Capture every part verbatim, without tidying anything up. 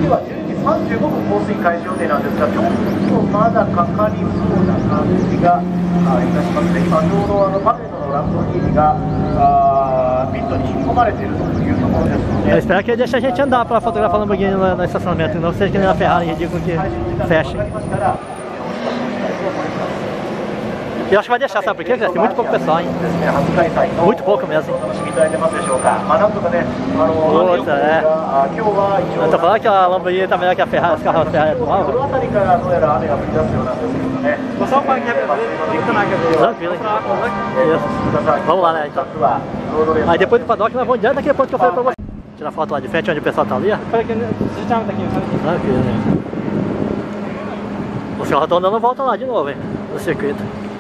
ではじゅうじさんじゅうごふん放水開始予定なんですが、ちょっとまだかかりそうな感じがいたしますね。今ちょうどあのパレードのランボルギーニがあピットに引き込まれているというところですので。 Eu espero que ele deixe a gente andar para fotografar o Lamborghini no, no estacionamento, não seja que nem a Ferrari ridículo que fecha. Eu acho que vai deixar, sabe por quê? Tem muito pouco pessoal, hein? Muito pouco mesmo, hein? Puta, é. Eu tô falando que a Lamborghini tá melhor que a Ferrari, os carros da Ferrari atual. Tranquilo, hein? Isso. Vamos lá, né, então. Aí depois do paddock nós vamos direto daquele ponto que eu falei pra você. Tirar foto lá de frente onde o pessoal tá ali, ó. Tranquilo, né? Os carros estão dando volta lá de novo, hein? No circuito.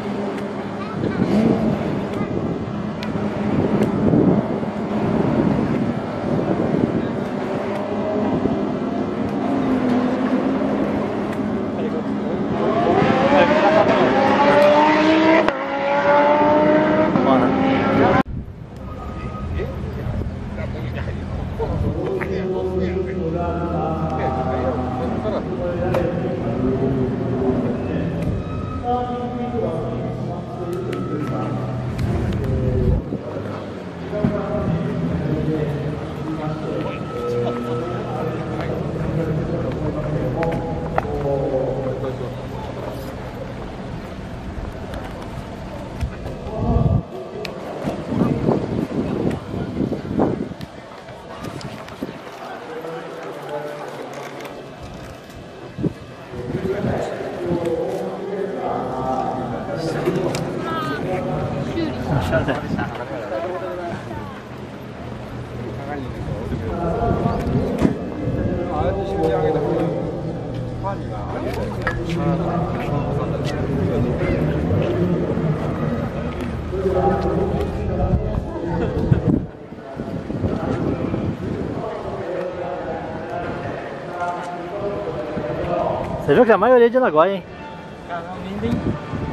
Você viu que a maioria é de Nagoya, hein? Caramba, lindo, hein?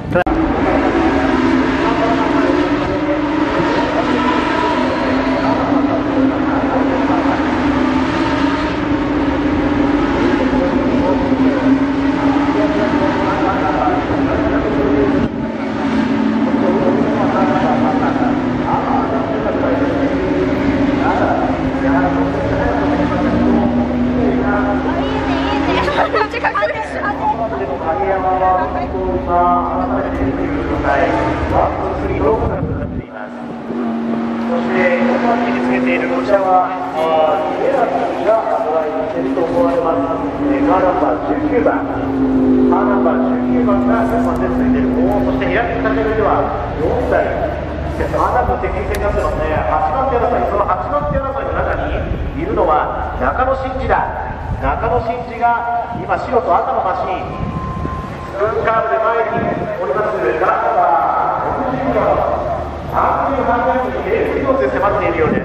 中野真司だ。中野真司が今白と赤のマシンスーンカーブで前におりますガラッターろくじゅうばんさんじゅうはちばんにエースで迫っているようです。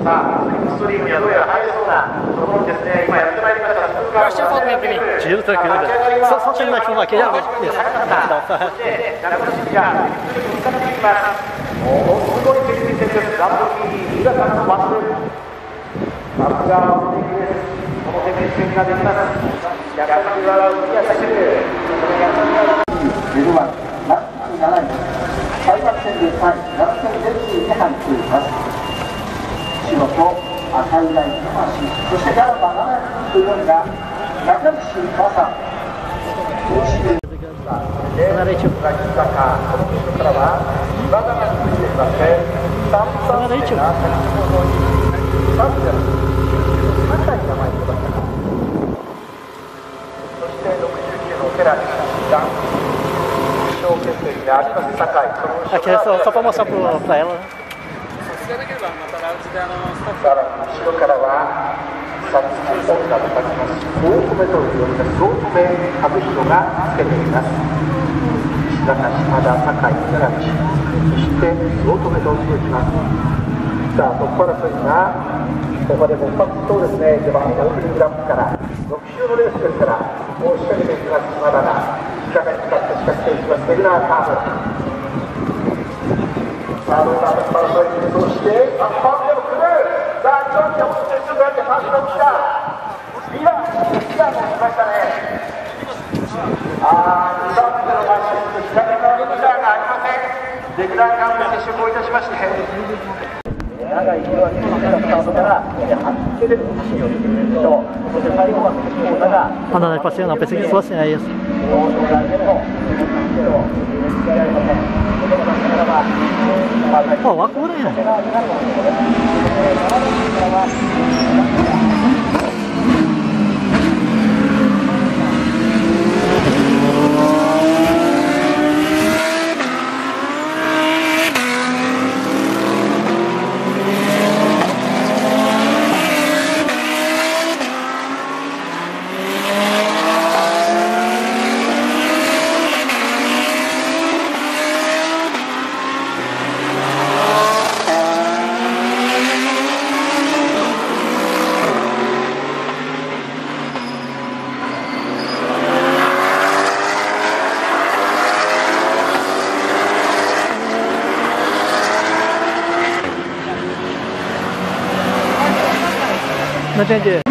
さあストリームにはどうやら入れそうなところにですね今やってまいりましたスーンカーブ Tiro tranquilo, velho. Só, só terminar de filmar aqui já. Isso. そして中野真司が向かっていきます。ものすごい接近戦です。ランボルギーニ浦からのバスさすがはこの接近戦ができます。逆には浮谷選手メルワンランキングなない開幕戦でさんいランキングでに入っています。白と赤いラインの足そしてガラバななというのが中西川さん大志でラキスタカこの後ろからは岩田が続いていますね。さんばんめが先ほどにサンジャルさんだい名前になったかそしてろくじゅうきゅうの寺西が小決定にあります酒井その後ろ Aqui é só, só pra mostrar pro, pra ela. さらに後ろからはさつき本田と書きます大留と呼びます大留和弘がつけています。石坂島田酒井寺西そして大留と続きます。さあトップ争いがここで勃発しそうですね。序盤オープニングラップからろく周のレースですからもう仕掛けていきます島田が仕掛けに使って仕掛けていきますレギュラーカーブさあどうだトップ争いそしてアッパーでも来るさあ一番手を持ってすぐやってパスをしたリーダーましたね。あー、にばんめのマシン、左側にレギュラーがありません。レギュラーが接触をいたしまして、長い色分けのスタートからはちで走りをしている人、そして最後はコーナーが Andando de passeio não, pensei que fosse é isso. Oh, a cura, né? Não entendi.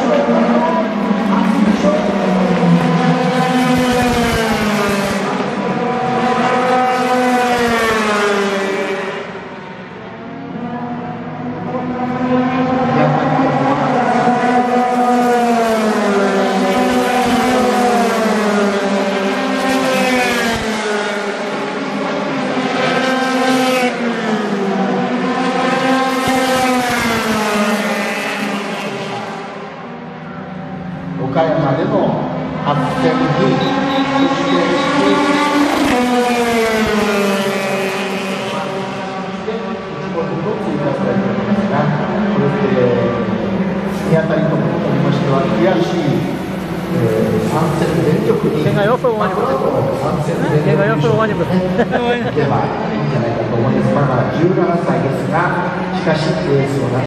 岡山での発展に、そしてこれも追加されておりますが、これで宮谷ともとりましては悔しい、えー、さん戦連続に Quem ganhou foi o ônibus. Quem ganhou foi o ônibus. ではいいんじゃないかと思います。まだまだじゅうななさいですが、しかしレースを